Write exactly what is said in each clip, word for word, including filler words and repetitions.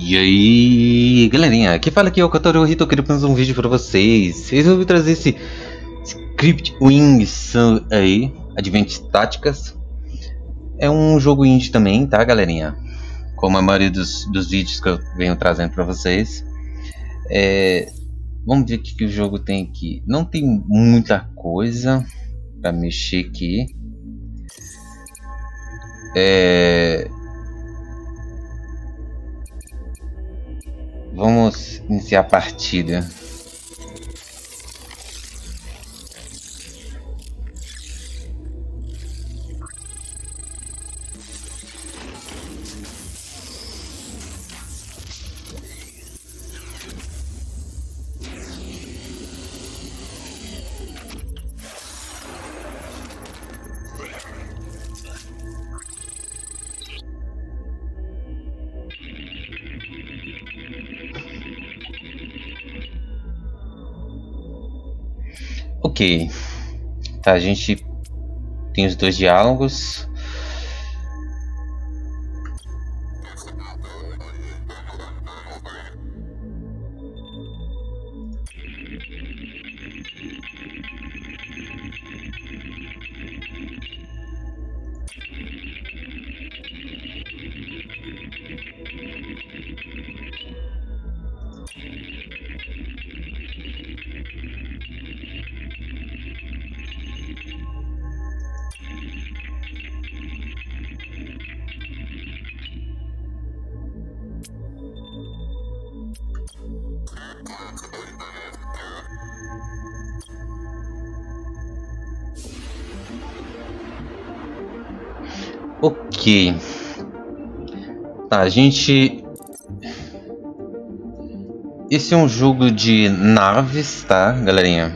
E aí, galerinha, aqui fala aqui é o Kotaro Hito, quero fazer um vídeo pra vocês. Resolvi trazer esse Script Wings aí, Advent Táticas. É um jogo indie também, tá, galerinha? Como a maioria dos, dos vídeos que eu venho trazendo pra vocês. É, vamos ver o que, que o jogo tem aqui. Não tem muita coisa pra mexer aqui. É... Vamos iniciar a partida. Ok, tá, a gente tem os dois diálogos. Ok, tá, a gente... Esse é um jogo de naves, tá, galerinha?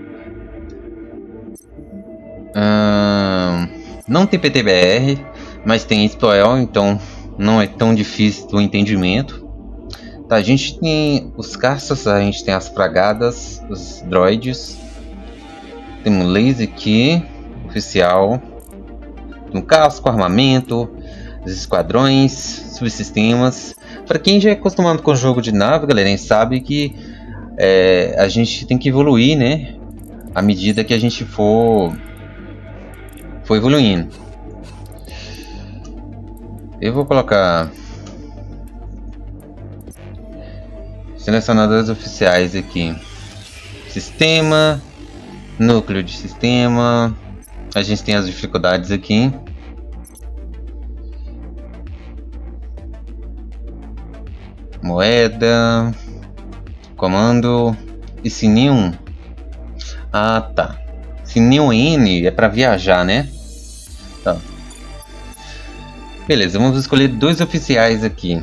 Hum... Não tem P T B R, mas tem Exploel, então não é tão difícil o entendimento. Tá, a gente tem os caças, a gente tem as fragadas, os droids. Temos um laser aqui, oficial. Um casco, armamento, os esquadrões, subsistemas. Para quem já é acostumado com o jogo de nave, galera, a gente sabe que é, a gente tem que evoluir, né? À medida que a gente for, for evoluindo. Eu vou colocar selecionadores oficiais aqui. Sistema, núcleo de sistema. A gente tem as dificuldades aqui. Moeda, comando e sininho. Ah, tá. Sininho N é para viajar, né? Tá. Beleza, vamos escolher dois oficiais aqui.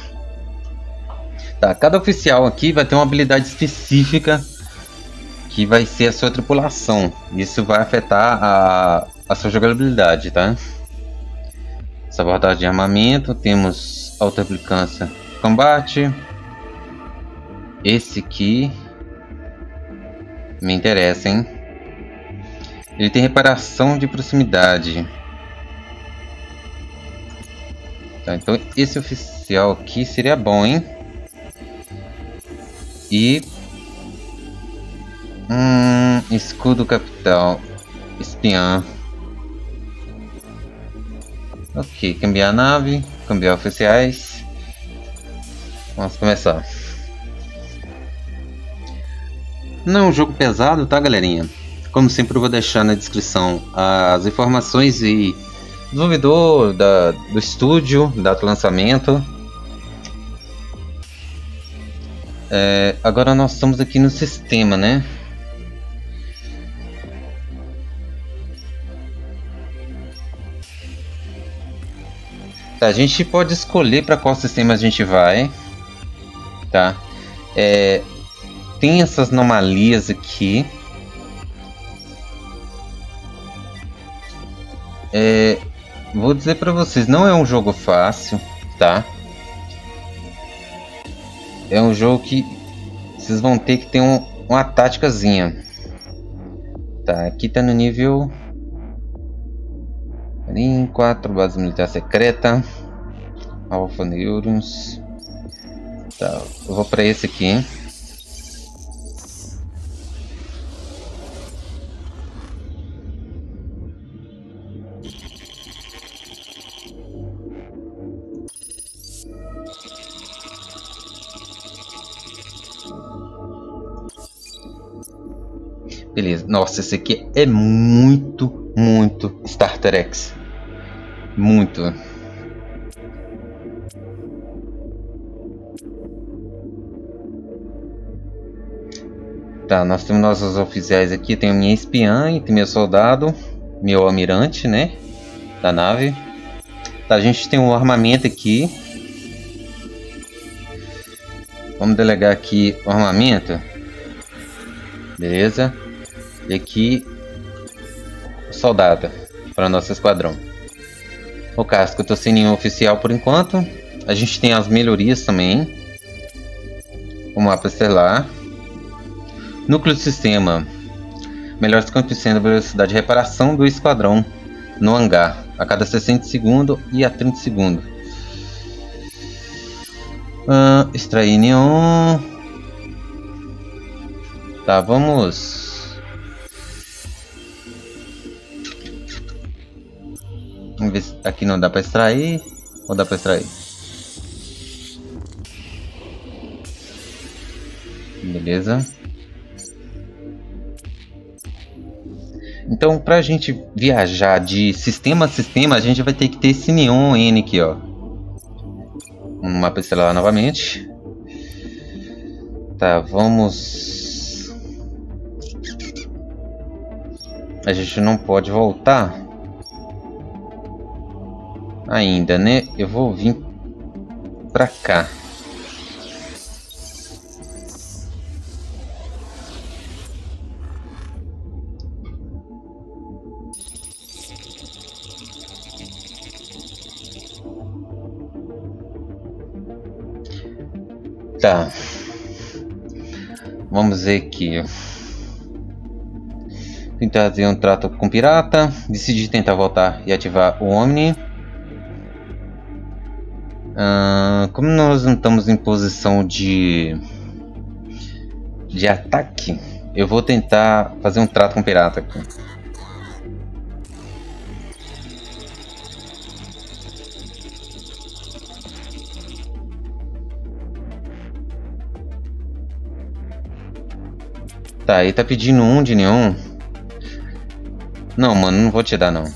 Tá, cada oficial aqui vai ter uma habilidade específica que vai ser a sua tripulação. Isso vai afetar a, a sua jogabilidade, tá? Sabotagem de armamento, temos auto-replicância de combate. Esse aqui me interessa, hein? Ele tem reparação de proximidade. Tá, então esse oficial aqui seria bom, hein? E Hum, escudo capital, espiã. Ok, cambiar a nave, cambiar oficiais. Vamos começar. Não é um jogo pesado, tá, galerinha? Como sempre, eu vou deixar na descrição as informações e desenvolvedor, da, do estúdio, data do lançamento. É, agora nós estamos aqui no sistema, né? Tá, a gente pode escolher para qual sistema a gente vai, tá? É, tem essas anomalias aqui. É, vou dizer para vocês, não é um jogo fácil, tá? É um jogo que vocês vão ter que ter um, uma táticazinha. Tá, aqui tá no nível quatro, base militar secreta, Alpha Neurons. Tá, eu vou para esse aqui. Beleza. Nossa, esse aqui é muito, muito Starter X. Muito. Tá, nós temos nossos oficiais aqui. Tem a minha espiã e tem meu soldado. Meu almirante, né? Da nave. Tá, a gente tem um armamento aqui. Vamos delegar aqui o armamento. Beleza. E aqui o soldado para nosso esquadrão. O casco eu tô sem nenhum oficial por enquanto. A gente tem as melhorias também. O mapa estelar. Núcleo de sistema. Melhora cinquenta por cento da velocidade de reparação do esquadrão no hangar. A cada sessenta segundos e a trinta segundos. Uh, extrair neon. Tá, vamos. Vamos ver se aqui não dá para extrair. Ou dá para extrair? Beleza. Então, para a gente viajar de sistema a sistema, a gente vai ter que ter esse neon N aqui, ó. Um mapa estelar novamente. Tá, vamos. A gente não pode voltar ainda, né? Eu vou vir pra cá. Tá. Vamos ver aqui. Tentar fazer um trato com o pirata. Decidi tentar voltar e ativar o Omni. Uh, como nós não estamos em posição de de ataque, eu vou tentar fazer um trato com o pirata aqui. Tá, ele tá pedindo um de neon. Não, mano, não vou te dar não.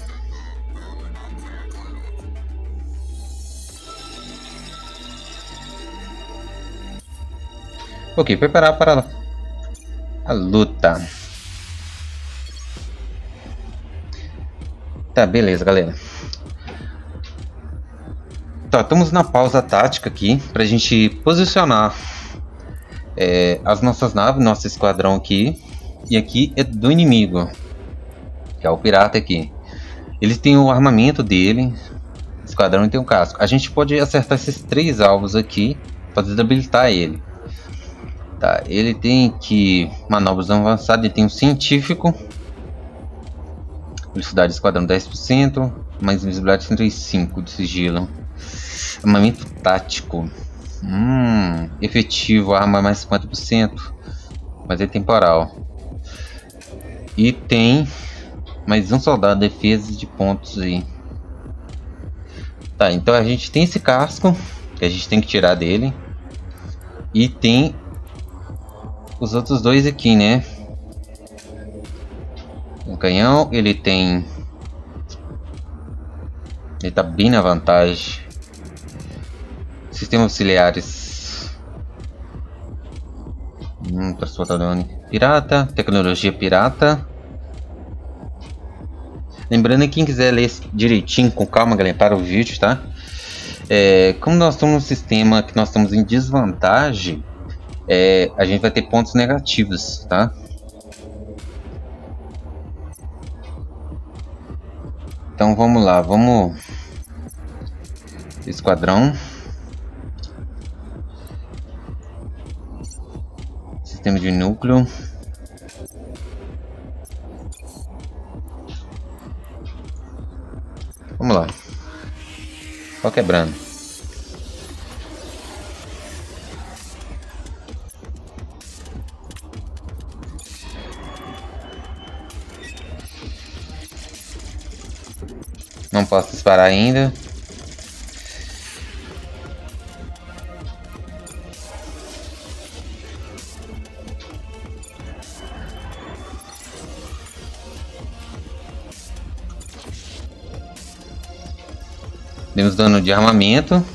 Ok, preparar para a luta. Tá, beleza, galera. Tá, estamos na pausa tática aqui pra gente posicionar é, as nossas naves, nosso esquadrão aqui. E aqui é do inimigo, que é o pirata aqui. Ele tem o armamento dele, o esquadrão tem um casco. A gente pode acertar esses três alvos aqui para desabilitar ele. Tá, ele tem que manobras avançadas, ele tem um científico. Velocidade do esquadrão dez por cento, mais invisibilidade trinta e cinco de sigilo. Armamento tático. Hum, efetivo, arma mais cinquenta por cento, mas é temporal. E tem mais um soldado de defesa de pontos aí. Tá, então a gente tem esse casco que a gente tem que tirar dele. E tem os outros dois aqui, né? O canhão, ele tem... Ele tá bem na vantagem. Sistemas auxiliares. Hum, transportador pirata. Tecnologia pirata. Lembrando que quem quiser ler direitinho, com calma, galera, para o vídeo, tá? É, como nós estamos num sistema que nós estamos em desvantagem, é, a gente vai ter pontos negativos, tá? Então vamos lá, vamos... Esquadrão. Sistema de núcleo. Vamos lá. Só quebrando. Não posso disparar ainda. Demos dano de armamento.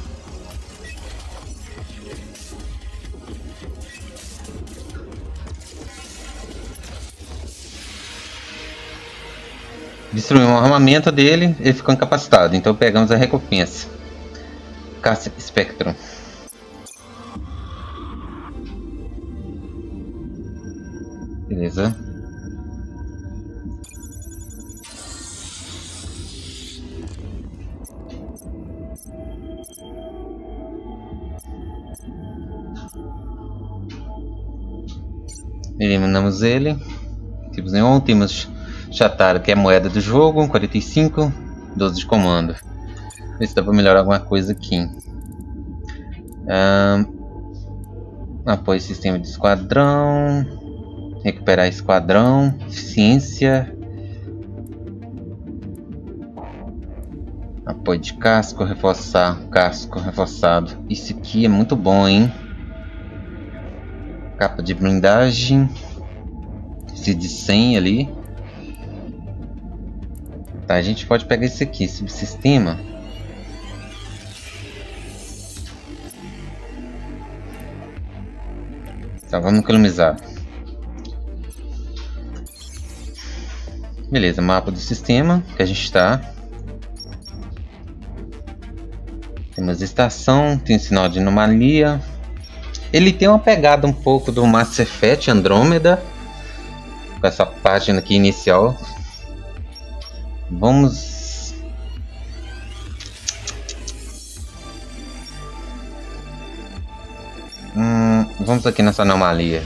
Destruímos o armamento dele, ele ficou incapacitado, então pegamos a recompensa. Caça Spectrum. Beleza. Eliminamos ele. Temos nenhum, temos Chatara, que é a moeda do jogo, quarenta e cinco, doze de comando. Ver se dá pra melhorar alguma coisa aqui. Um, apoio sistema de esquadrão. Recuperar esquadrão. Eficiência. Apoio de casco, reforçar. Casco reforçado. Isso aqui é muito bom, hein? Capa de blindagem. Esse de cem ali. Tá, a gente pode pegar esse aqui, subsistema. Tá, vamos economizar. Beleza, mapa do sistema que a gente está. Temos estação, tem sinal de anomalia. Ele tem uma pegada um pouco do Mass Effect Andromeda, com essa página aqui inicial. Vamos... Hum, vamos aqui nessa anomalia.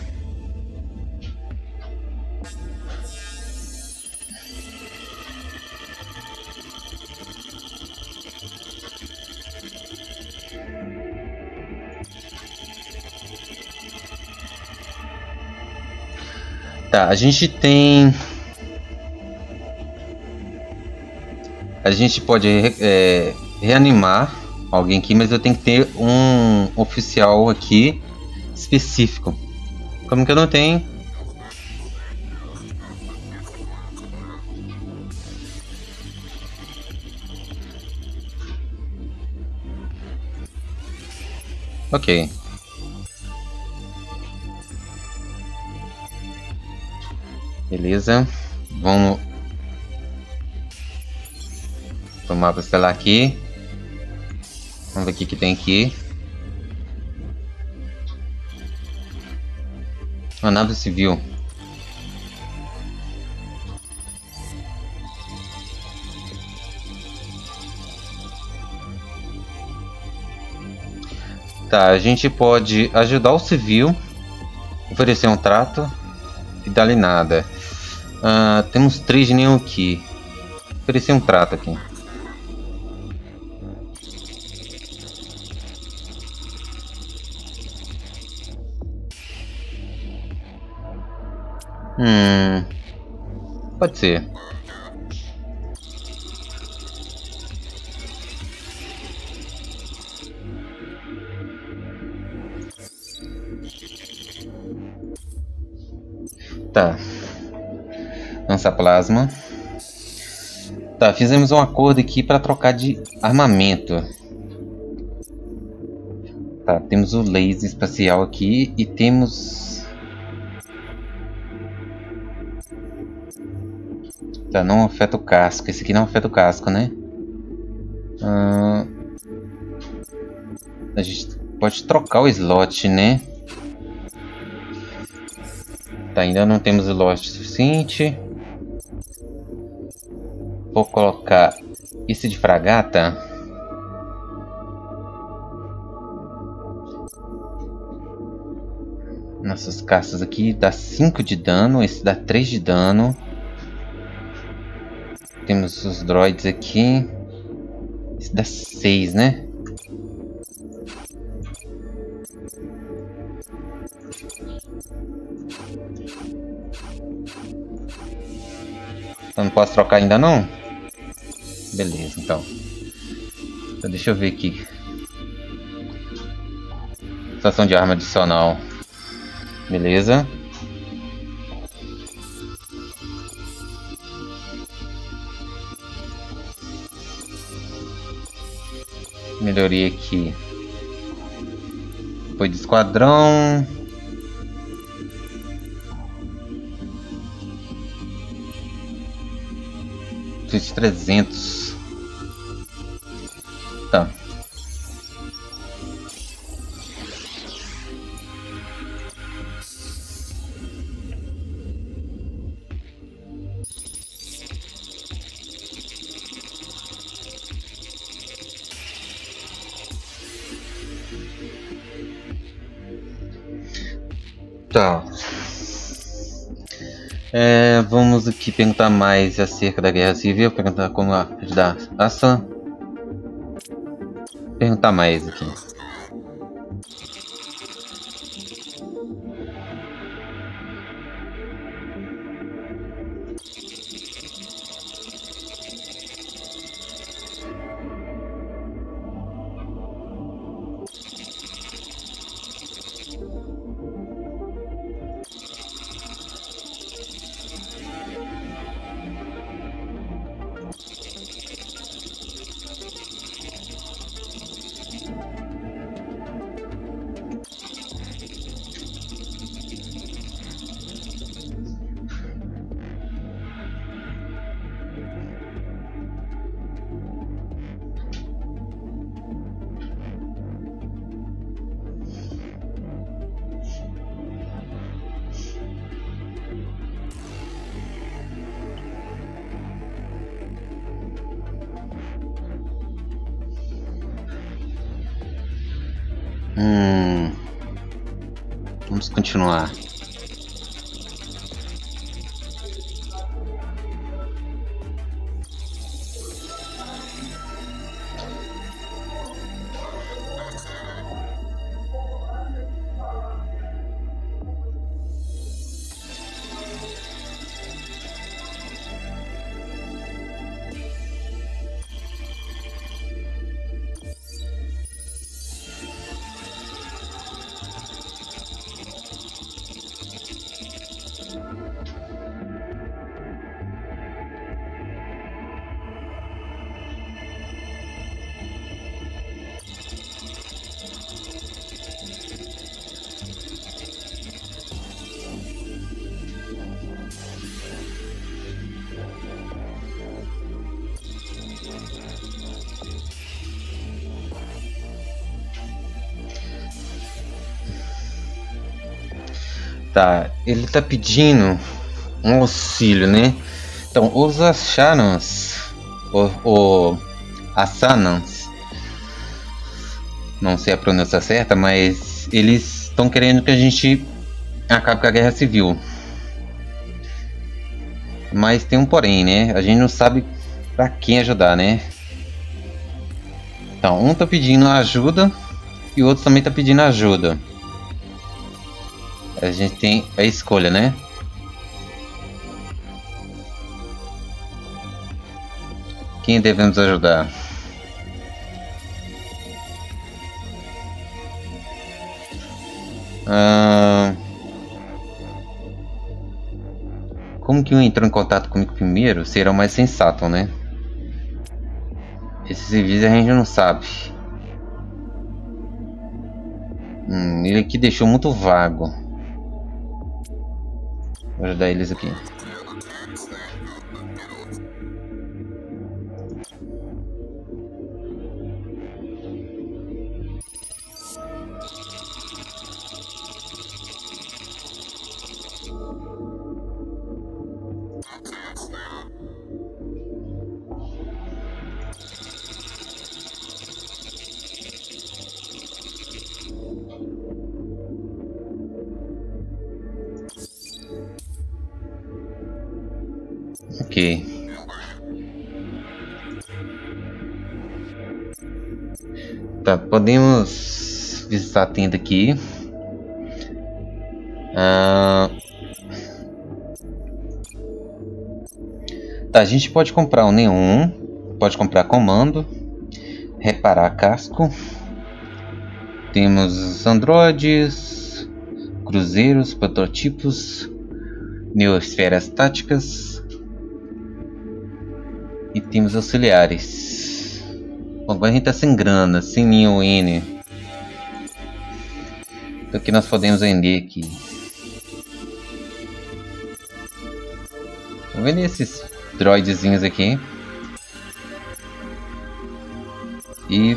Tá, a gente tem... A gente pode é, reanimar alguém aqui, mas eu tenho que ter um oficial aqui específico. Como que eu não tenho? Ok. Beleza. Vamos... o mapa estelar aqui. Vamos ver o que que tem aqui. Uma nave civil. Tá, a gente pode ajudar o civil, oferecer um trato e dar-lhe nada. Uh, temos três de nenhum aqui. Oferecer um trato aqui. Hum, pode ser. Tá. Lança plasma. Tá, fizemos um acordo aqui para trocar de armamento. Tá, temos o laser espacial aqui e temos... Tá, não afeta o casco. Esse aqui não afeta o casco, né? Ah, a gente pode trocar o slot, né? Tá, ainda não temos slot suficiente. Vou colocar esse de fragata. Nossas caças aqui dá cinco de dano, esse dá três de dano. Temos os droids aqui. Esse dá seis, né? Eu não posso trocar ainda não? Beleza, então. Então deixa eu ver aqui. Estação de arma adicional. Beleza. Melhoria aqui. Foi de esquadrão. Fiz trezentos. Tá. Tá. É, vamos aqui perguntar mais acerca da Guerra Civil. Perguntar como ajudar a Sam. Perguntar mais aqui. Hum, vamos continuar. Tá, ele tá pedindo um auxílio, né? Então, os Ashanans, ou, ou Asanans, não sei a pronúncia certa, mas eles estão querendo que a gente acabe com a Guerra Civil. Mas tem um porém, né? A gente não sabe pra quem ajudar, né? Então, um tá pedindo ajuda e o outro também tá pedindo ajuda. A gente tem a escolha, né? Quem devemos ajudar? Ah, como que um entrou em contato comigo primeiro será o mais sensato, né? Esse serviço a gente não sabe. Hum, ele aqui deixou muito vago. Vou ajudar eles aqui. Ok. Tá, podemos visitar a tenda aqui. Ah, tá, a gente pode comprar um neon. pode comprar comando, reparar casco. Temos androides, cruzeiros, prototipos, neosferas táticas e temos auxiliares. Bom, agora a gente tá sem grana, sem nenhum N. Então o que nós podemos vender aqui? Vou vender esses droidezinhos aqui. E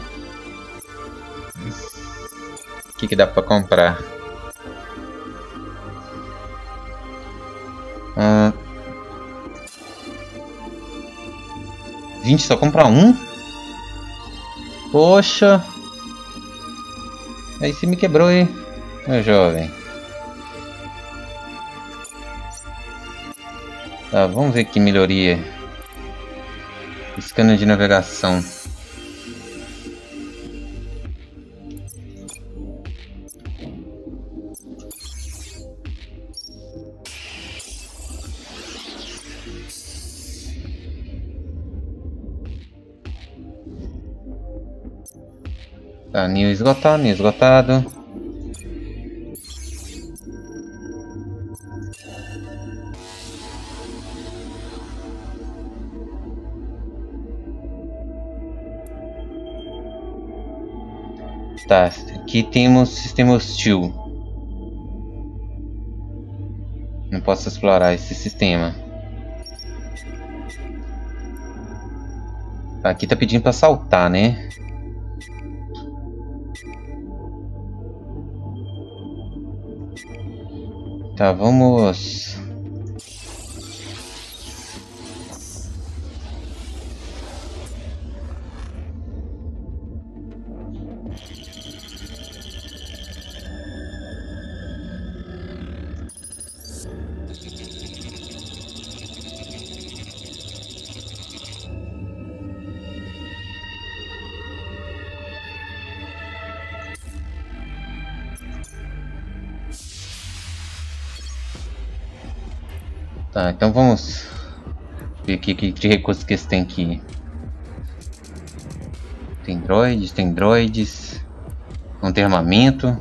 o que, que dá pra comprar? Ah, vinte, só comprar um? Poxa! Aí você me quebrou, hein, meu jovem. Tá, vamos ver que melhoria. Scanner de navegação. Tá, ninho esgotado, ninho esgotado. Tá, aqui temos sistema hostil. Não posso explorar esse sistema. Tá, aqui tá pedindo pra saltar, né? Tá, vamos... Tá, então vamos ver aqui que de recursos que eles têm aqui. Tem droids, tem droids. Não tem armamento.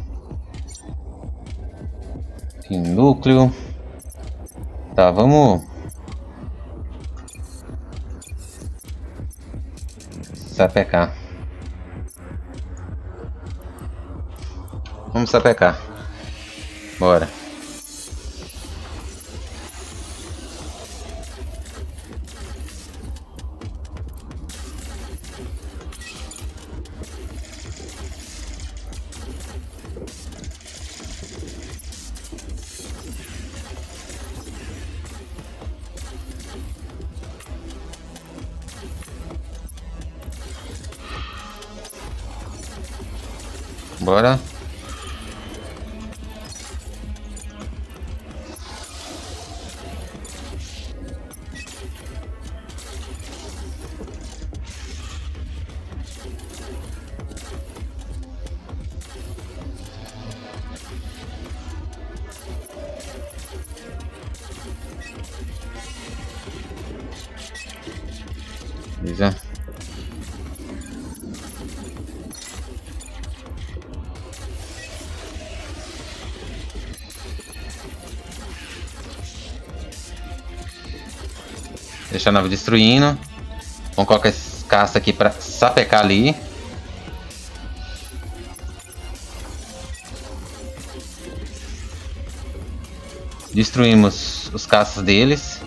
Tem núcleo. Tá, vamos sapecar. Vamos sapecar. Bora. Bora. Beleza. Deixa a nave destruindo. Vamos colocar esse caça aqui pra sapecar ali. Destruímos os caças deles.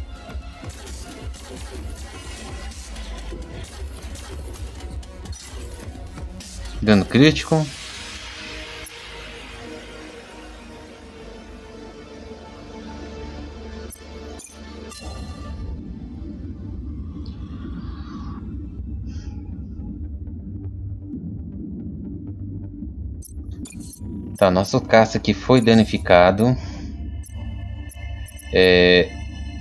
Dano crítico. Tá, nosso caça aqui foi danificado. É...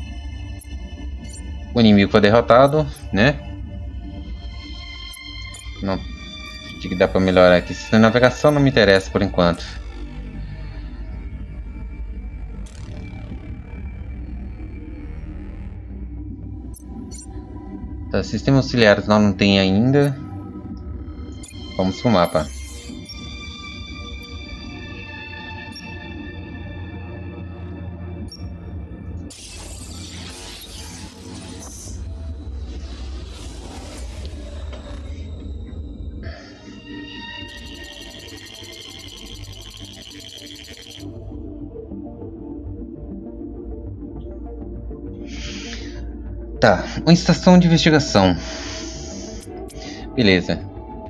O inimigo foi derrotado, né? Não, acho que dá pra melhorar aqui. A navegação não me interessa por enquanto. Tá, sistema auxiliares nós não tem ainda. Vamos pro mapa. Tá, uma estação de investigação. Beleza.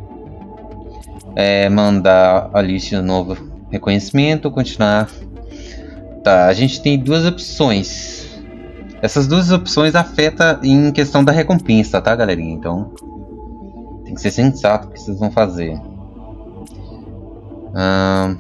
É, mandar a lista de novo reconhecimento, continuar. Tá, a gente tem duas opções. Essas duas opções afetam em questão da recompensa, tá, galerinha? Então tem que ser sensato o que vocês vão fazer. Hum...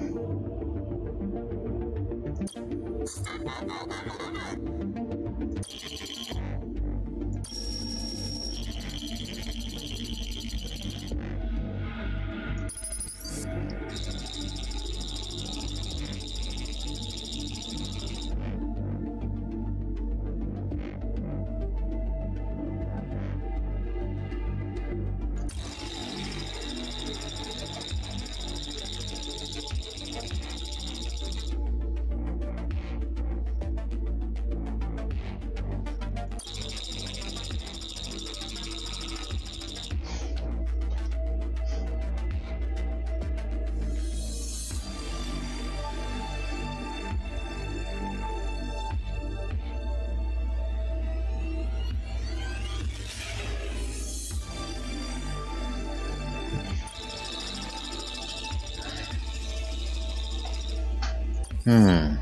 Hum.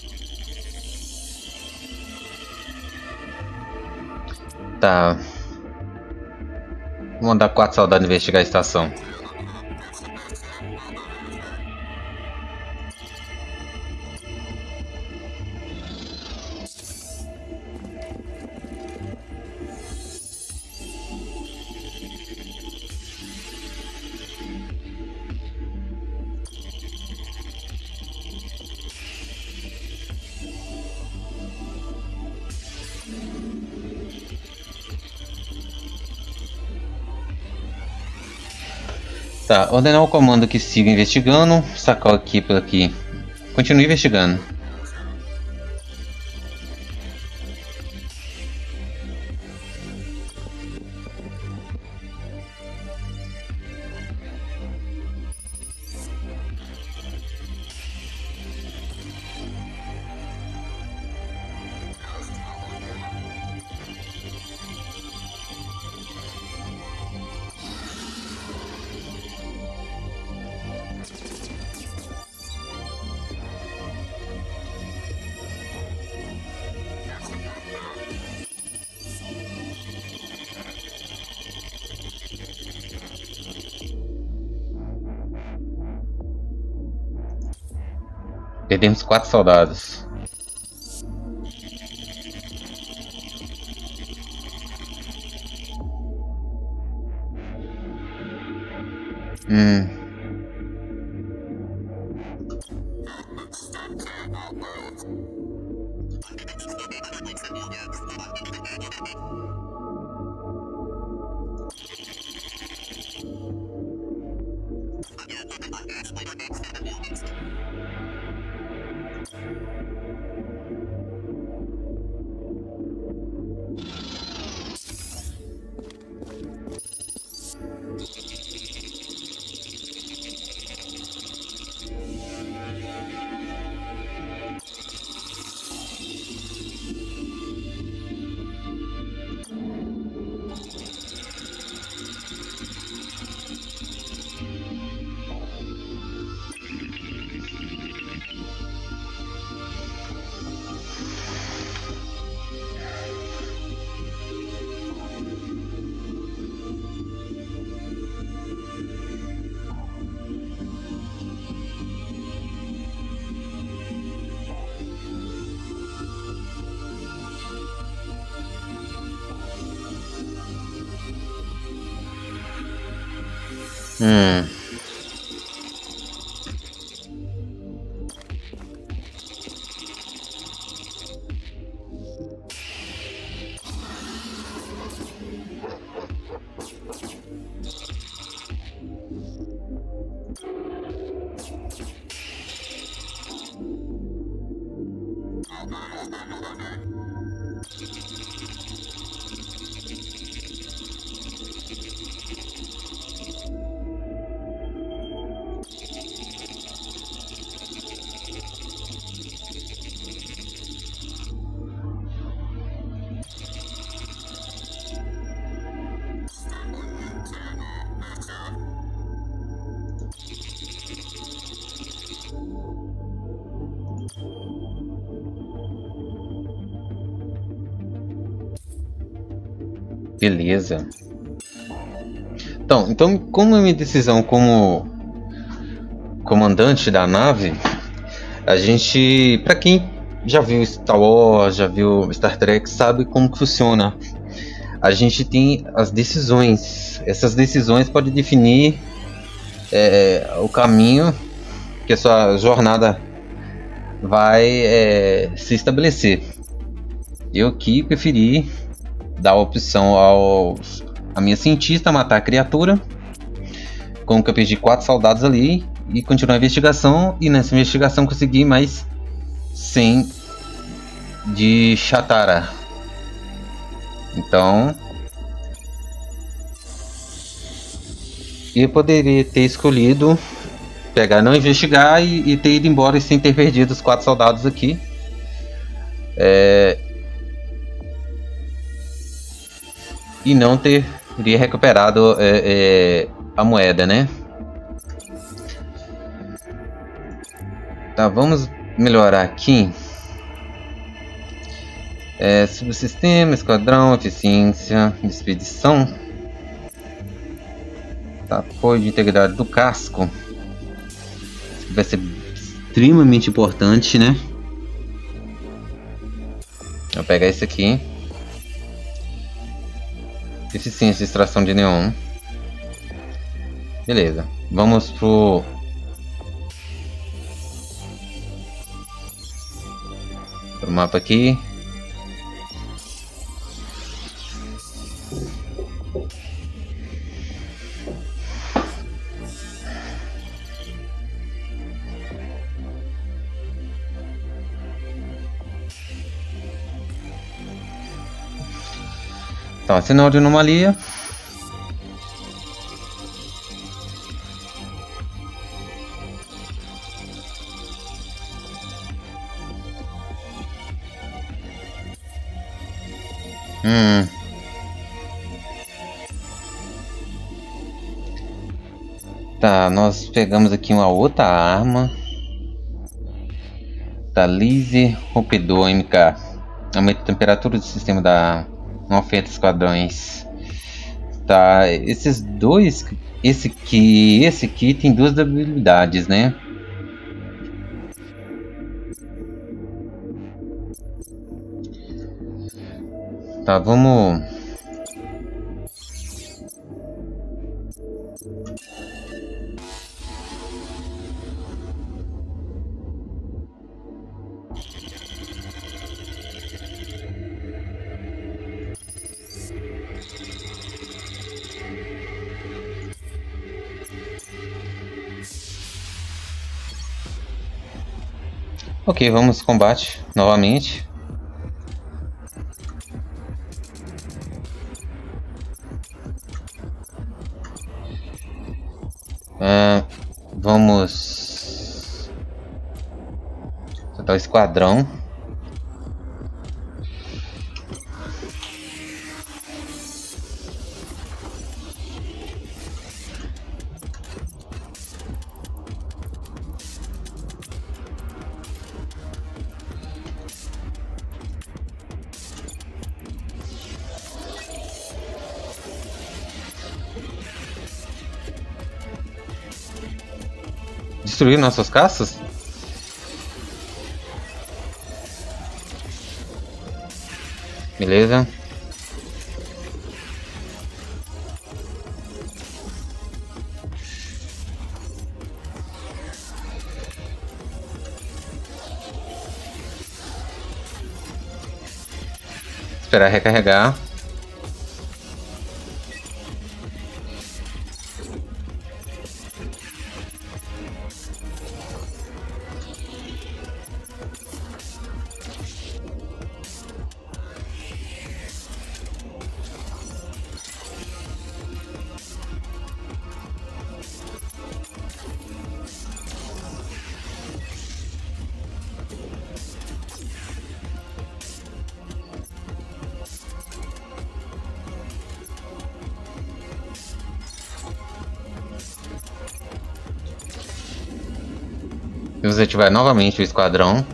Tá. Vou mandar quatro soldados investigar a estação. Tá, ordenar o comando que siga investigando, sacar aqui por aqui. Continue investigando. Perdemos quatro soldados. Hum. Hum. Beleza. Então, então, como é minha decisão como comandante da nave, a gente, para quem já viu Star Wars, já viu Star Trek, sabe como que funciona. A gente tem as decisões. Essas decisões podem definir é, o caminho que a sua jornada vai é, se estabelecer. Eu aqui preferi dar a opção aos, a minha cientista matar a criatura, como que eu perdi quatro soldados ali, e continuar a investigação, e nessa investigação consegui mais cem de Shatara. Então eu poderia ter escolhido pegar, não investigar e, e ter ido embora sem ter perdido os quatro soldados aqui. É... E não teria recuperado é, é, a moeda, né? Tá, vamos melhorar aqui. É, subsistema, esquadrão, eficiência, expedição. Tá, apoio de integridade do casco. Vai ser extremamente importante, né? Vou pegar esse aqui. Eficiência de extração de neon. Beleza. Vamos pro... pro mapa aqui. Então, sinal de anomalia. Hum. Tá, nós pegamos aqui uma outra arma. Tá, laser rompedor M K. Aumenta a temperatura do sistema da... não afeta esquadrões. Tá, esses dois, esse aqui, esse aqui tem duas habilidades, né? Tá, vamos. Ok, vamos combate novamente. Ah, vamos soltar o esquadrão. Destruir nossas caças? Beleza. Esperar recarregar. Vamos ativar novamente o esquadrão.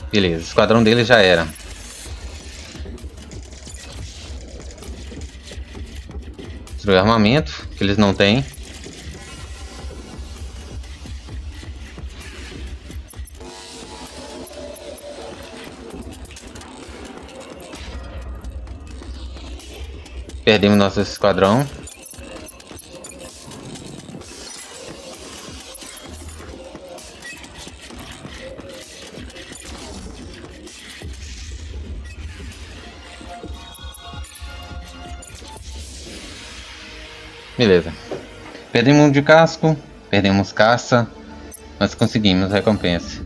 Beleza, o esquadrão dele já era. Destruir armamento, que eles não têm. Perdemos nosso esquadrão. Beleza. Perdemos um de casco, perdemos caça, mas conseguimos recompensa.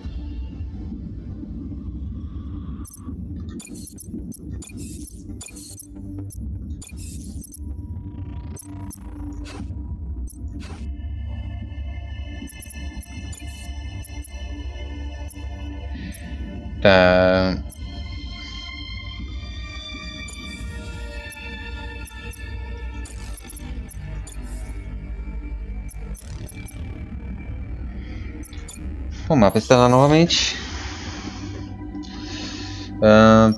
Tá. O mapa está lá novamente. Uh...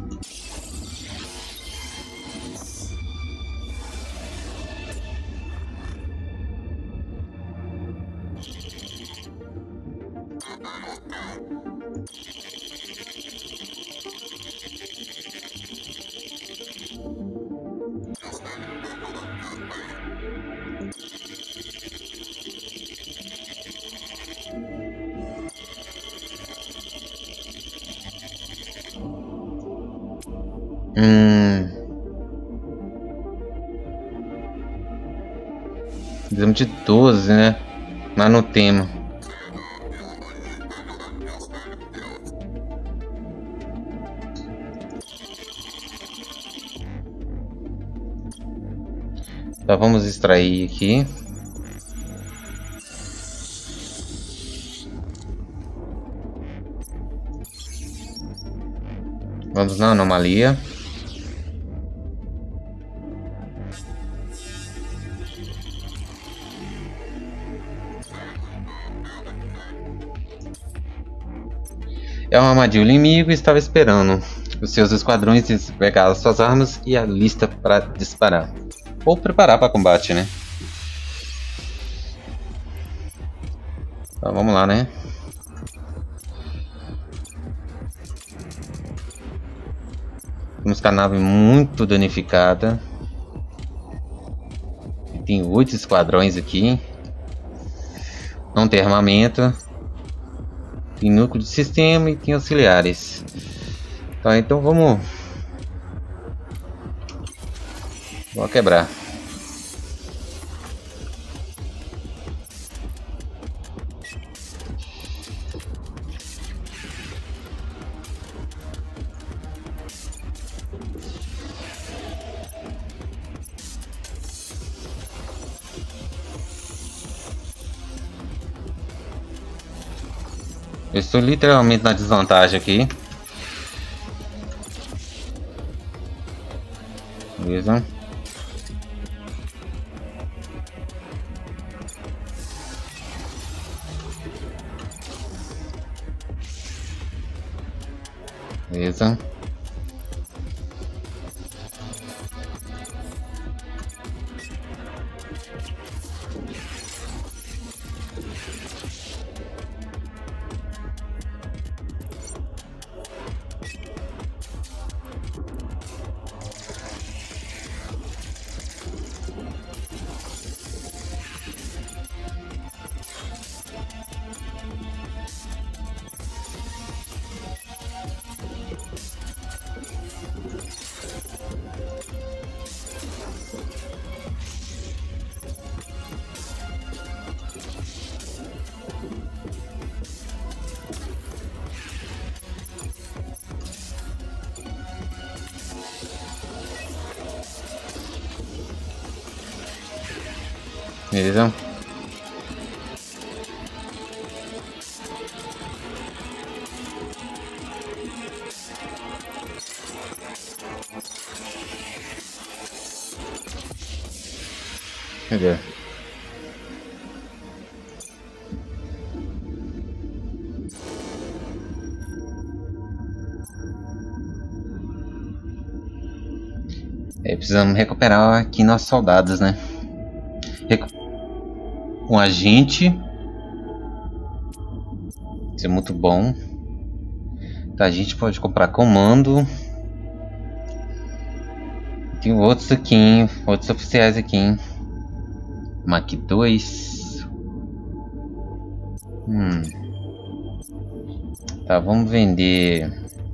Hum... Precisamos de doze, né? Mas não temos. Então vamos extrair aqui. Vamos na anomalia. É uma armadilha. O inimigo estava esperando os seus esquadrões pegar as suas armas e a lista para disparar. Ou preparar para combate, né? Então vamos lá, né? Temos com a nave muito danificada. Tem oito esquadrões aqui. Não tem armamento. Tem núcleo de sistema e tem auxiliares. Tá, então vamos... Vamos quebrar. Eu estou literalmente na desvantagem aqui. Beleza. Beleza. Beleza. Cadê? É, precisamos recuperar aqui nossos soldados, né? Recu um agente. Isso é muito bom. Tá, a gente pode comprar comando. Tem outros aqui, hein? Outros oficiais aqui, hein? Mach dois. Hum. Tá, vamos vender.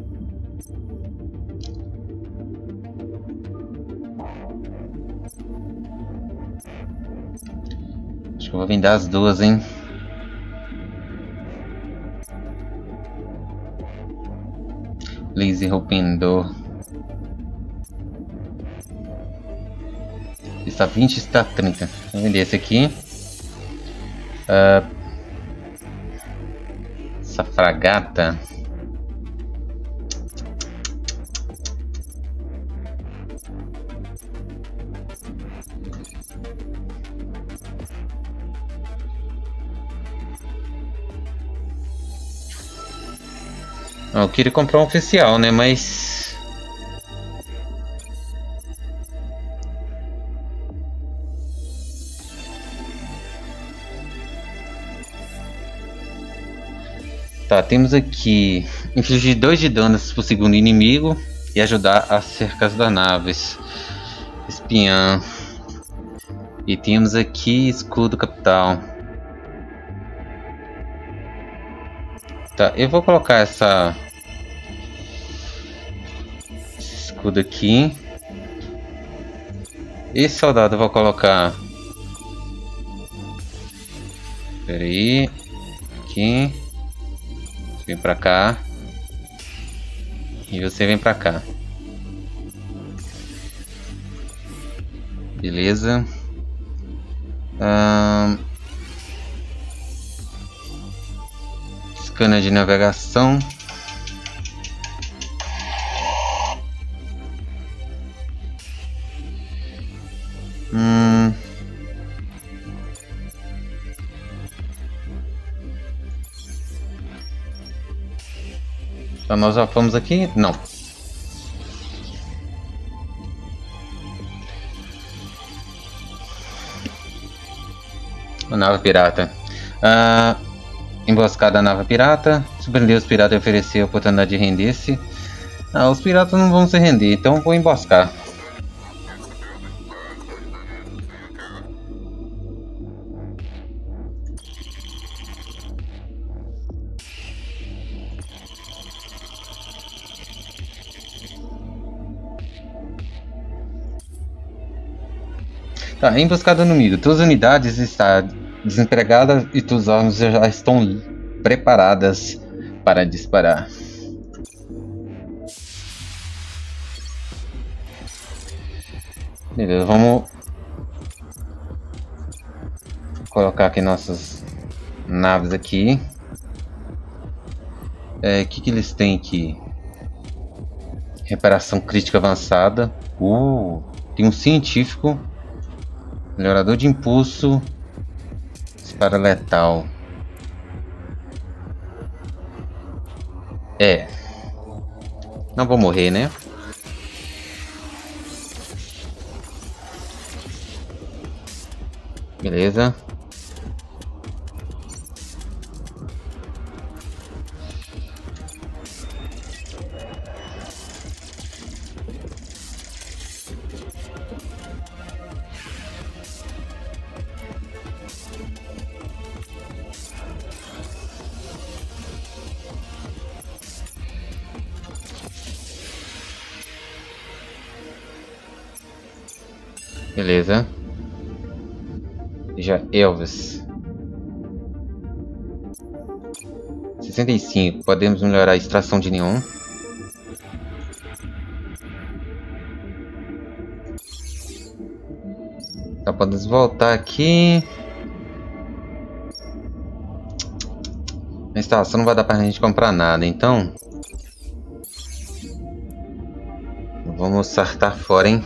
Acho que eu vou vender as duas, hein? Laser Open Door. Está vinte, está trinta. Vou vender esse aqui. Uh, essa fragata. Eu queria comprar um oficial, né? Mas tá, temos aqui infligir dois de danos por segundo inimigo e ajudar a cercar das naves. Espiã. E temos aqui escudo capital. Tá, eu vou colocar essa esse escudo aqui. Esse soldado eu vou colocar. Pera aí. Aqui. Vem pra cá. E você vem pra cá. Beleza. Hum... Scanner de navegação. Hum... Então nós já fomos aqui? Não. A nave pirata. Ah, emboscada a nave pirata. Surpreendeu os piratas e ofereceu a oportunidade de render-se. Ah, os piratas não vão se render, então vou emboscar. Tá, emboscada no inimigo. Todas as unidades estão desempregadas e todas as armas já estão preparadas para disparar. Beleza, vamos colocar aqui nossas naves aqui. É, o que que eles têm aqui? Reparação crítica avançada. Uh, tem um científico. Melhorador de impulso. Disparo letal. É. Não vou morrer, né? Beleza. Beleza. Já Elvis. sessenta e cinco. Podemos melhorar a extração de neon. Tá, podemos voltar aqui. A instalação não vai dar pra gente comprar nada, então vamos saltar fora, hein?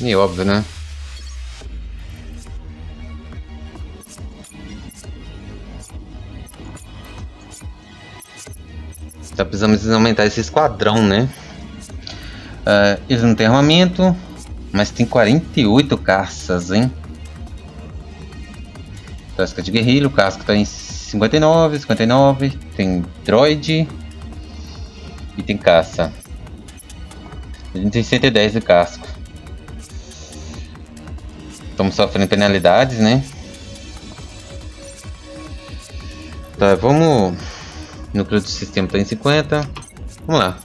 E óbvio, né? Tá precisando aumentar esse esquadrão, né? Uh, eles não têm armamento, mas tem quarenta e oito caças, hein? Casca de guerrilha, o casco tá em cinquenta e nove, cinquenta e nove. Tem droid e tem caça. A gente tem cento e dez de casco. Estamos sofrendo penalidades, né? Tá, vamos. O núcleo do sistema tá em cinquenta. Vamos lá.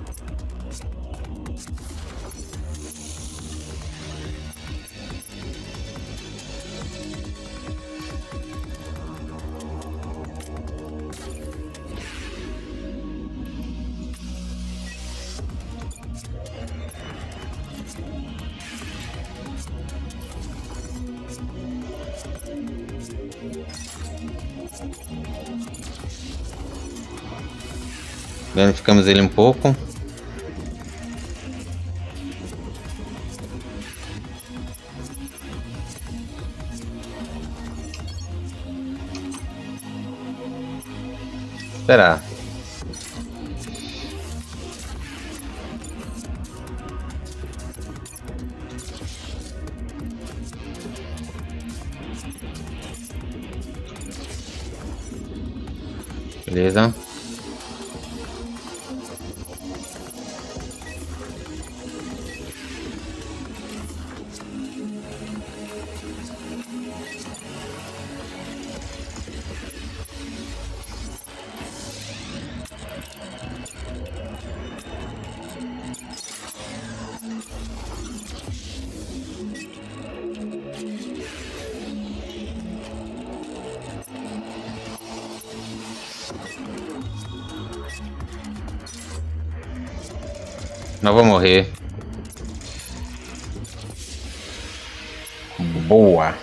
Danificamos ele um pouco. Esperar. Beleza. Não vou morrer. Boa.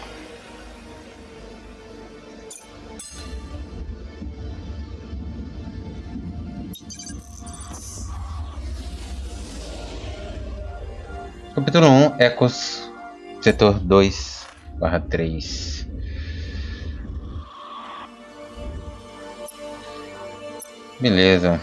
Capítulo um, Ecos, setor dois barra três. Beleza.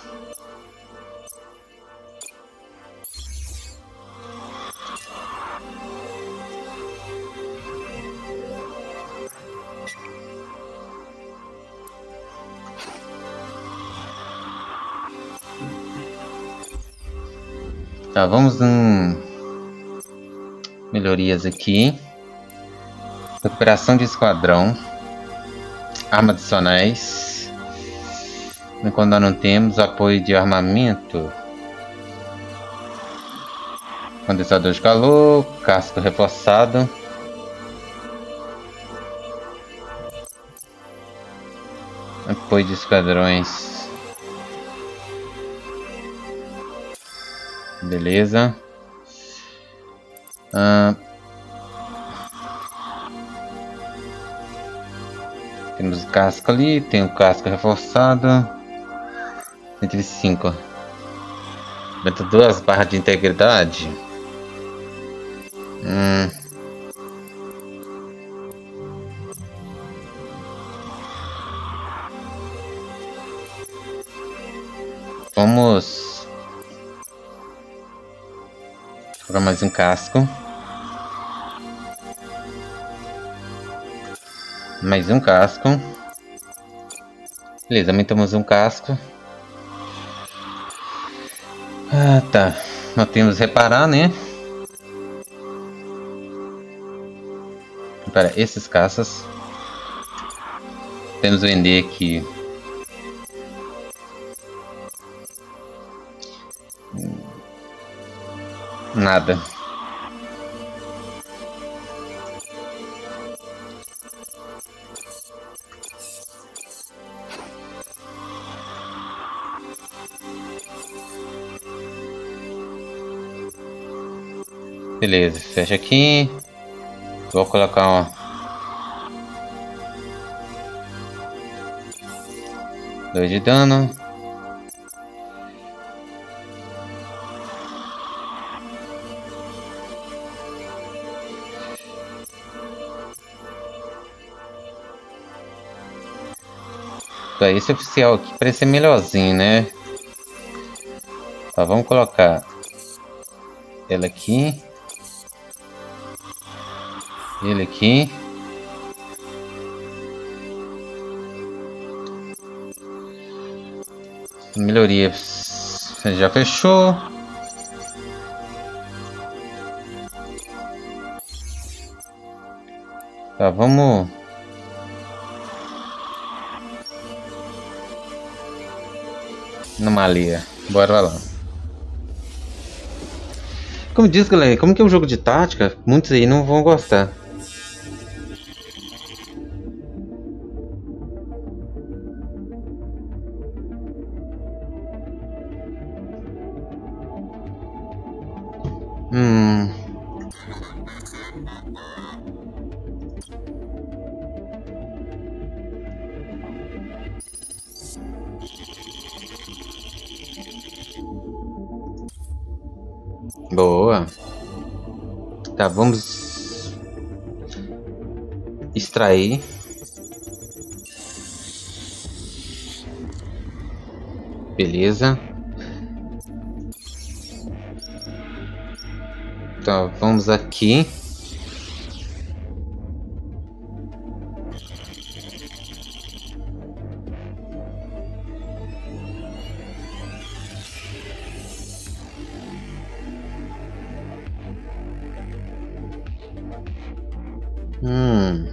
Tá, vamos em melhorias aqui. Recuperação de esquadrão. Armas adicionais. Enquanto nós não temos apoio de armamento. Condensador de calor. Casco reforçado. Apoio de esquadrões. Beleza. Ah, temos o casco ali, tem o casco reforçado. cento e vinte e cinco. Aumenta duas barras de integridade. Hum. Vamos colocar mais um casco. Mais um casco. Beleza, aumentamos um casco. Ah, tá. Nós temos que reparar, né? Para esses caças. Temos que vender aqui. Nada. Beleza, fecha aqui. Vou colocar uma... dois de dano. Tá, esse oficial aqui parece ser melhorzinho, né? Tá, vamos colocar ela aqui. Ele aqui. Melhoria. Já fechou. Tá, vamos... Anomalia. Bora lá. Como diz, galera, como que é um jogo de tática, muitos aí não vão gostar. Hum... Boa. Tá, vamos extrair. Beleza. Tá, vamos aqui. Hum.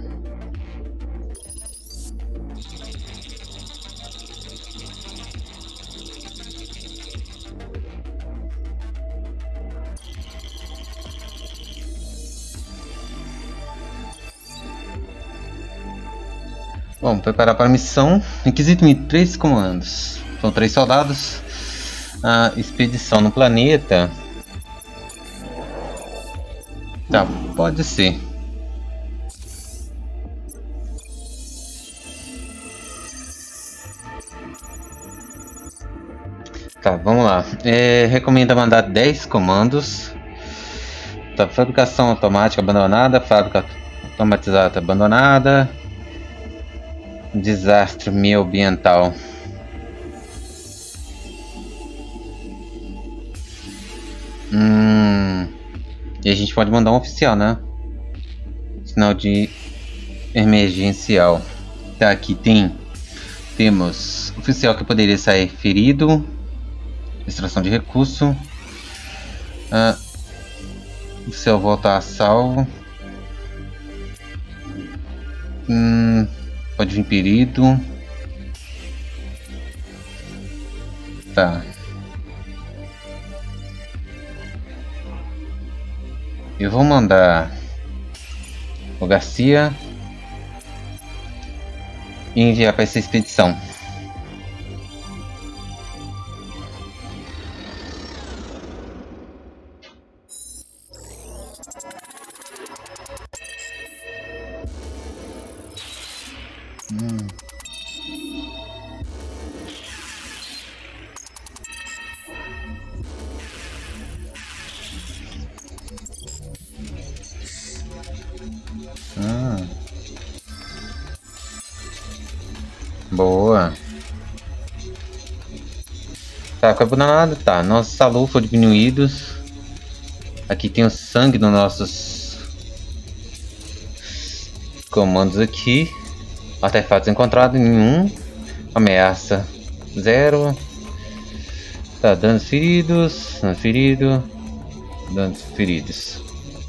Bom, preparar para a missão. Requisito-me três comandos. São três soldados. A expedição no planeta. Tá, pode ser. Tá, vamos lá. É, recomenda mandar dez comandos. Tá, fabricação automática abandonada. Fábrica automatizada abandonada. Desastre meio ambiental. Hum, e a gente pode mandar um oficial, né? Sinal de emergencial. Tá, aqui tem. Temos oficial que poderia sair ferido. Extração de recurso. Ah, oficial voltar a salvo. Hum, pode vir ferido. Tá. Eu vou mandar o Garcia e enviar para essa expedição. Hum. Hum. Boa. Tá, acabou nada. Tá, nossos salu foram diminuídos. Aqui tem o sangue nos nossos comandos aqui. Artefatos encontrados, nenhum. Ameaça zero. Tá, danos feridos, danos feridos, danos feridos.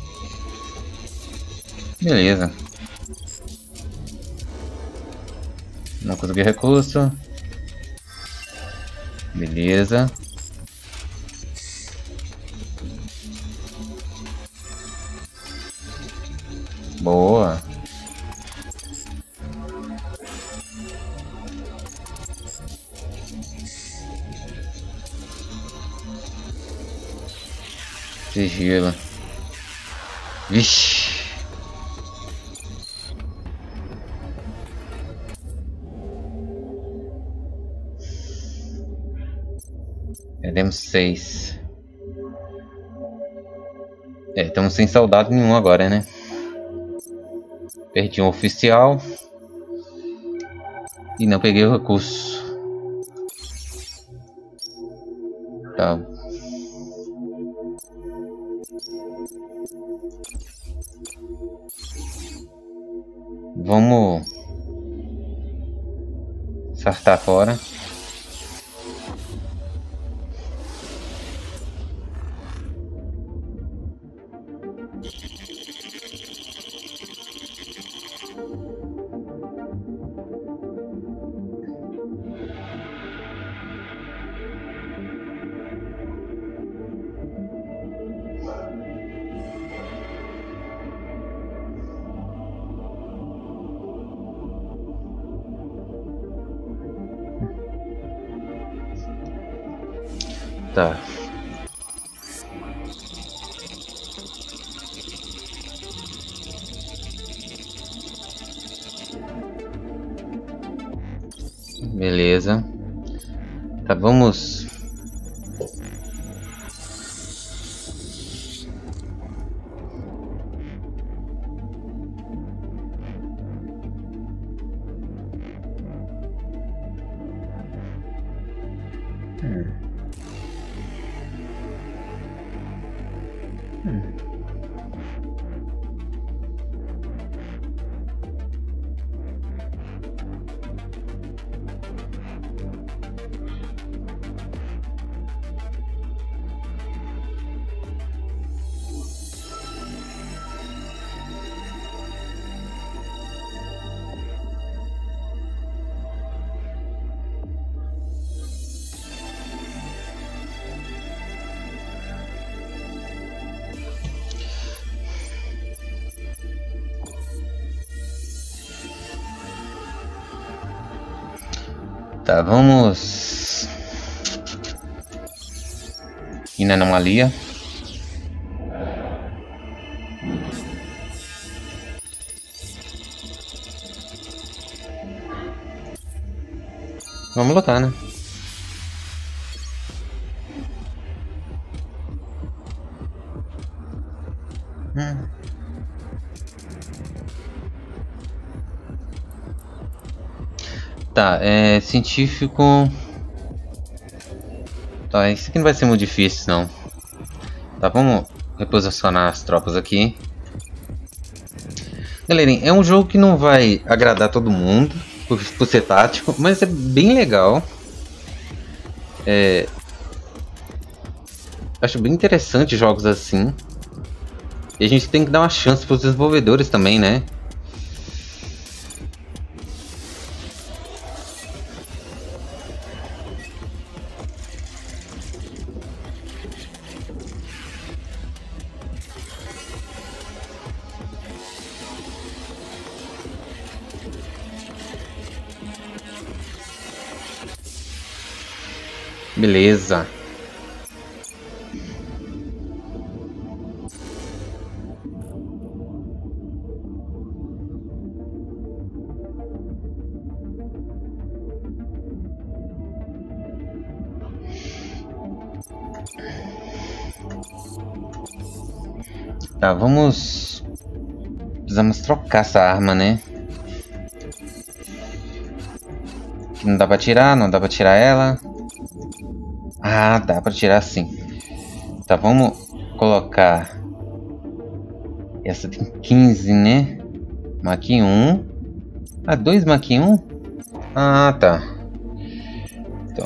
Beleza. Não consegui recurso. Beleza. Boa. Sigilo. Vixe. Perdemos seis. É, estamos sem soldado nenhum agora, né? Perdi um oficial. E não peguei o recurso. Tá. Vamos saltar fora. Tá. Beleza. Tá, vamos. Hum. Hum. Tá, vamos ir na anomalia. Vamos lutar, né? Hum. Tá, é científico. Tá, isso aqui não vai ser muito difícil, não. Tá, vamos reposicionar as tropas aqui. Galerinha, é um jogo que não vai agradar todo mundo por, por ser tático, mas é bem legal. É... Acho bem interessante jogos assim. E a gente tem que dar uma chance para os desenvolvedores também, né? Beleza. Tá, vamos... Precisamos trocar essa arma, né? Não dá pra tirar, não dá pra tirar ela. Ah, dá pra tirar sim. Tá, vamos colocar... Essa tem quinze, né? Mach um. Ah, dois Mach um? Ah, tá. Então...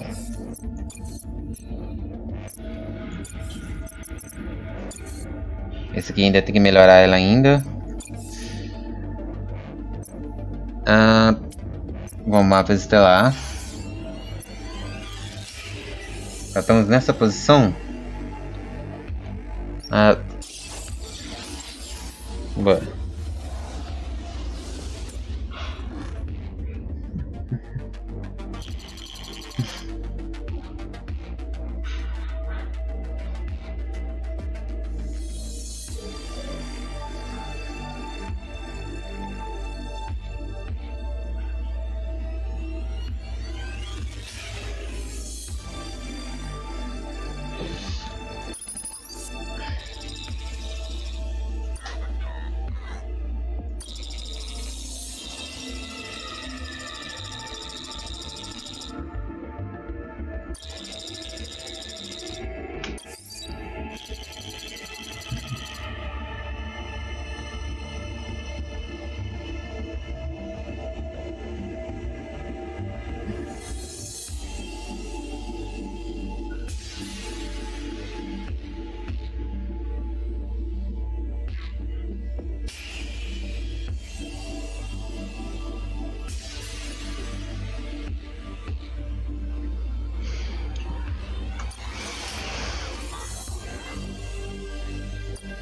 Esse aqui ainda tem que melhorar ela ainda. Ah, vamos mapa estelar. Já estamos nessa posição. Ah, bora.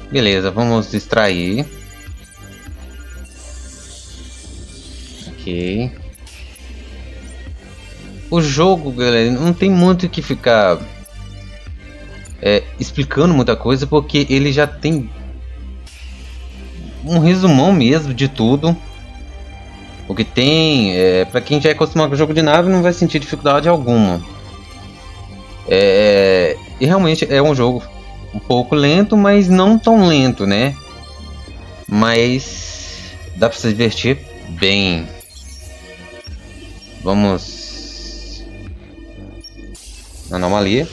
Beleza, vamos extrair. Ok. O jogo, galera, não tem muito o que ficar é, explicando muita coisa, porque ele já tem um resumão mesmo de tudo. O que tem, é, para quem já é acostumado com jogo de nave, não vai sentir dificuldade alguma. É, e realmente é um jogo um pouco lento, mas não tão lento, né? Mas dá para se divertir bem. Vamos na anomalia.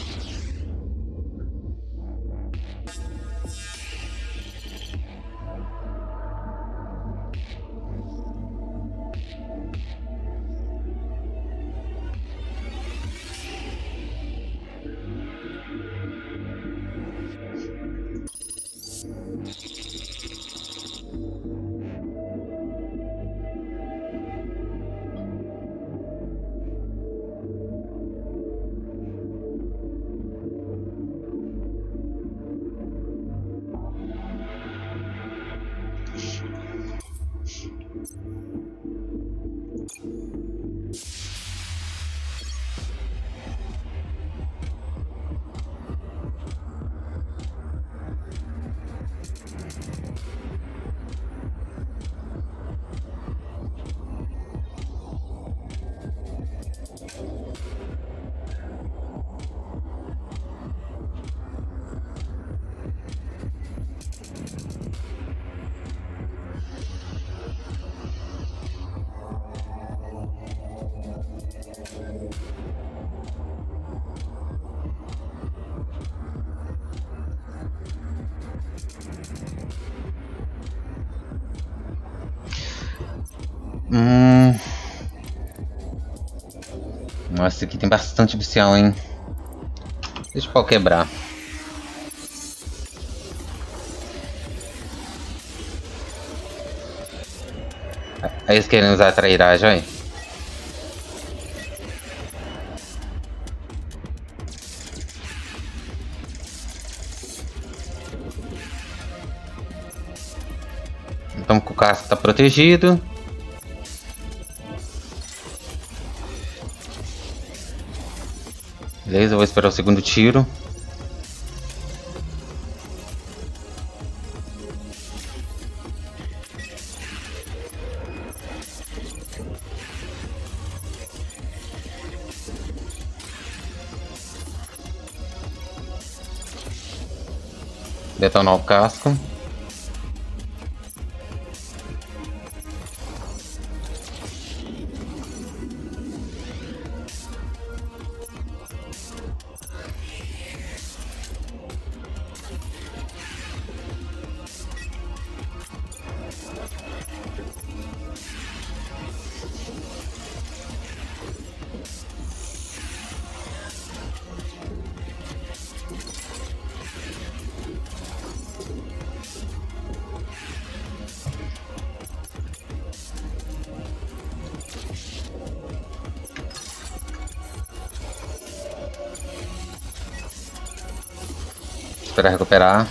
Hum... Nossa, aqui tem bastante bestial, hein? Deixa o pau quebrar. Aí eles querem usar a trairagem, olha. Então o casco tá protegido. Beleza, eu vou esperar o segundo tiro. Detonar o casco. Esperar recuperar.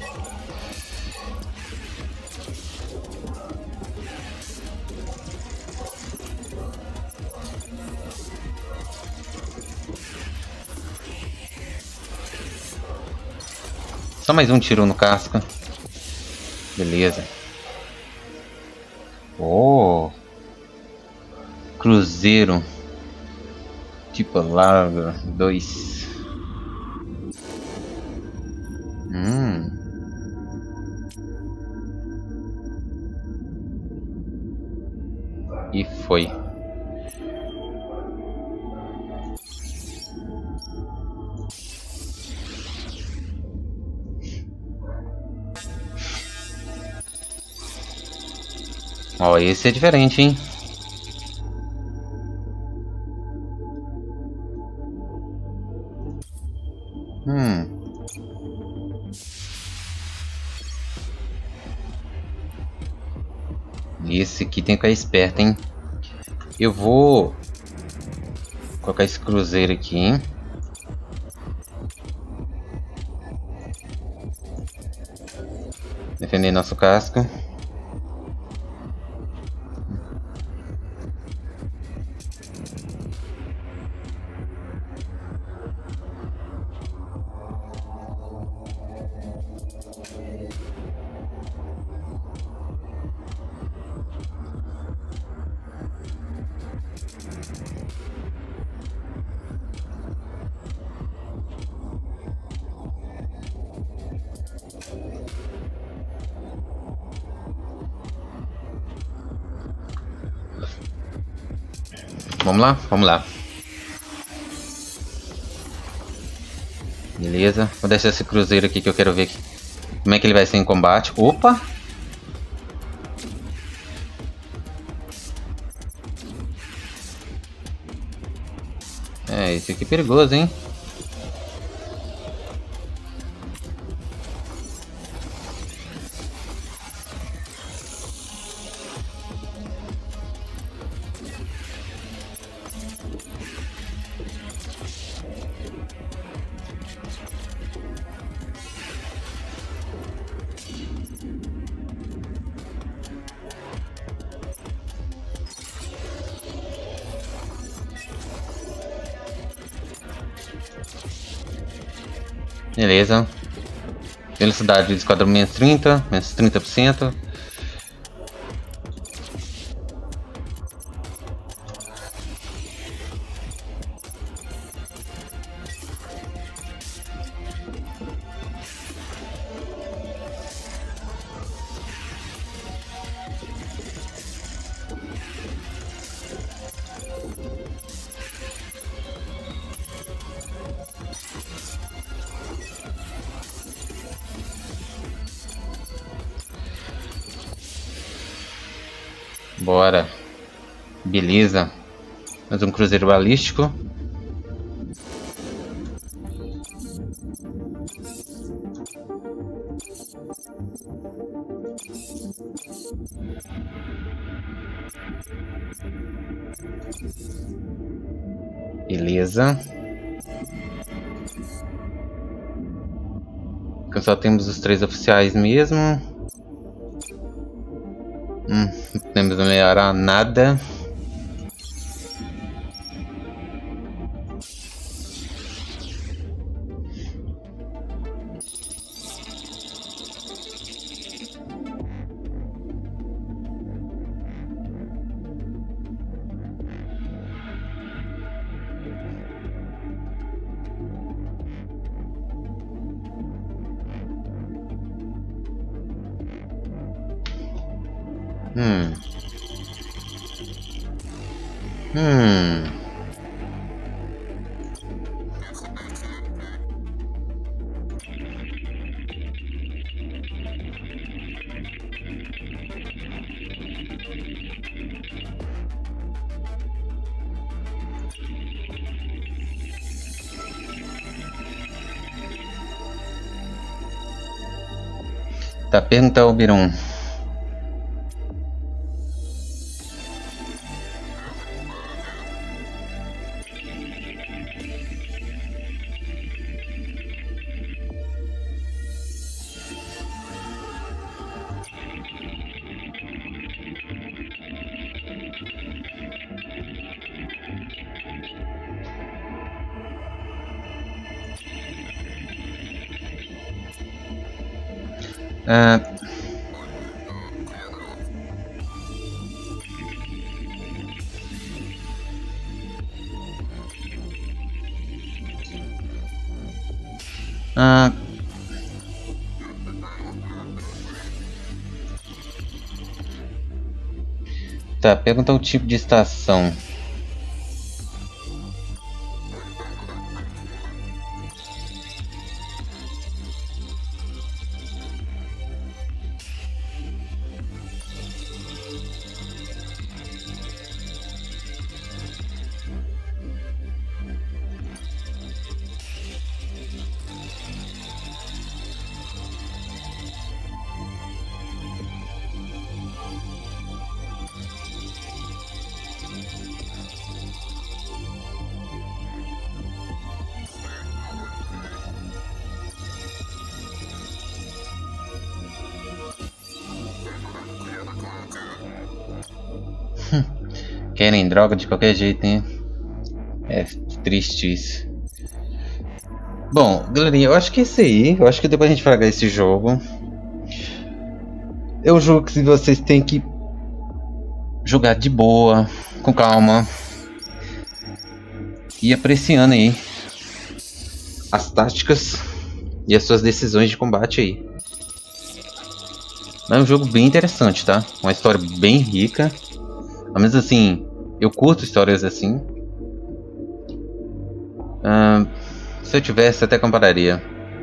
Só mais um tiro no casco. Beleza. Oh! Cruzeiro. Tipo largo. Dois. Hum. E foi. Ó, esse é diferente, hein? Hum. Esse aqui tem que ficar esperto, hein? Eu vou colocar esse cruzeiro aqui, hein? defender nosso casco. Vamos lá? Vamos lá. Beleza. Vou deixar esse cruzeiro aqui que eu quero ver aqui. Como é que ele vai ser em combate. Opa! É, esse aqui é perigoso, hein? Beleza. Velocidade do esquadrão menos trinta, menos trinta por cento. Bora. Beleza. Mais um cruzeiro balístico. Beleza. Então só temos os três oficiais mesmo. Hum, não podemos melhorar nada. Hum. Hum. Tá, pergunta ao Biron. Ah, ah, tá, pergunta o tipo de estação. Querem droga de qualquer jeito, hein? É triste isso. Bom, galerinha, eu acho que é isso aí. Eu acho que depois a gente fragar esse jogo. É um jogo que vocês têm que jogar de boa, com calma. E apreciando aí as táticas e as suas decisões de combate aí. É um jogo bem interessante, tá? Uma história bem rica. Ao menos assim, eu curto histórias assim. Uh, se eu tivesse, até compararia.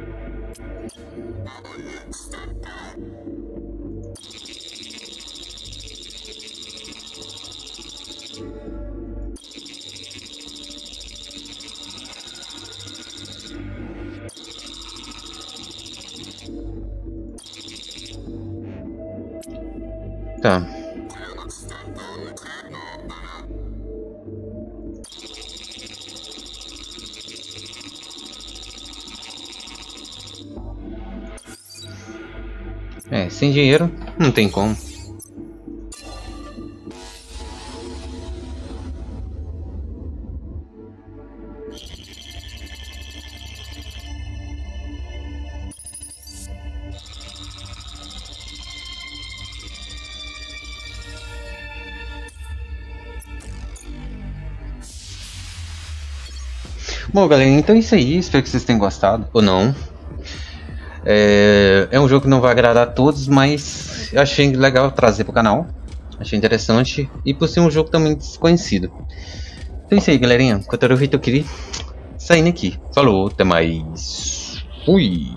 Tá. É, sem dinheiro não tem como. Bom, galera, então é isso aí. Espero que vocês tenham gostado, ou não. É, é um jogo que não vai agradar a todos, mas eu achei legal trazer pro canal. Achei interessante. E por ser um jogo também desconhecido. Então é isso aí, galerinha. Kotaro Hitokiri saindo aqui. Falou, até mais. Fui!